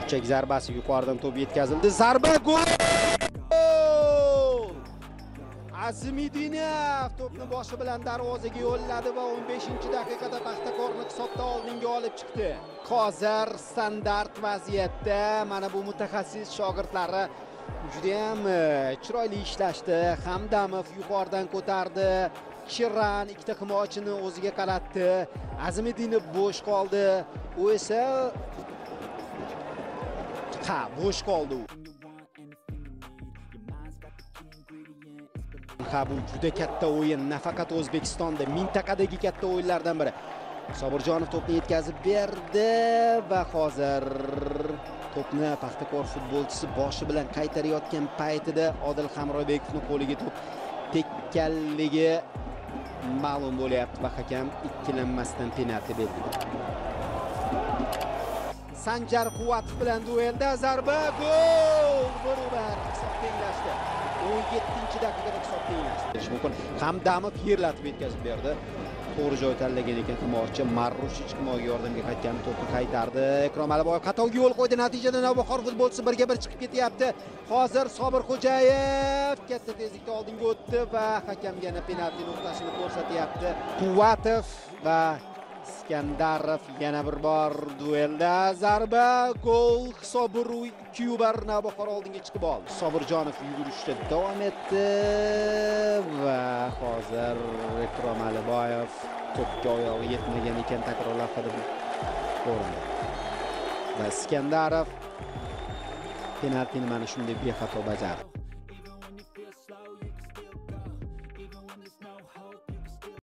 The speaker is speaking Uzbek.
Burchak zarbasi yuqoridan to'p yetkazildi. Zarba gol! Azimidinov to'pni boshi bilan darvozaga yo'lladi va 15-daqiqada Paxtakorni hisobda oldinga olib chiqdi. Hozir standart vaziyatda mana bu mutaxassis shogirdlari juda ham chiroyli ishlashdi. Hamdamov yuqoridan ko'tardi. Shiran ikkita himoyachini o'ziga qaratdi. Azimidinov bo'sh qoldi. U esa bo'sh qoldi. Bu juda katta o'yin, nafaqat O'zbekistonda, mintaqadagi katta o'yinlardan biri. Sobirjonov to'pni yetkazib berdi va hozir to'pni Paxtakor futbolchisi boshi bilan qaytarayotgan paytida Odil Hamrobekovning qo'liga to'p tekkanligi ma'lum bo'lyapti va hakam ikkilanmasdan penalti berdi. Sanjar Quvvatov bilan duelda zarba gol! Baravar hisob tenglashdi. 17-daqiqada hisob tenglashdi. Mumkin Hamdamov yerlatib yetkazib berdi. To'g'ri joy tanlagan ekan himoyachi Marrushich himoyaga yordamga qaytgan, to'pni qaytardi. Ikrom Aliboyev xatoga yo'l qo'ydi. Natijada Navbahor futbolchisi 1-1 chiqib ketyapti. Hozir Sobir Xo'jayev katta tezlikda oldinga o'tdi va hakam yana penalti nuqtasini ko'rsatyapti. Quvvatov va Iskandarov yana bir bor duelda zarba gol, hisobi 2-1 Navbahor oldinga chiqib oldi. Sobirjonov yugurishda davom etdi va hozir Ikrom Aliboyev to'pga oyog'i yetmagan ekan, takror lavhada ko'rindi. Va Iskandarov penaltini mana shunday bexato bajardi.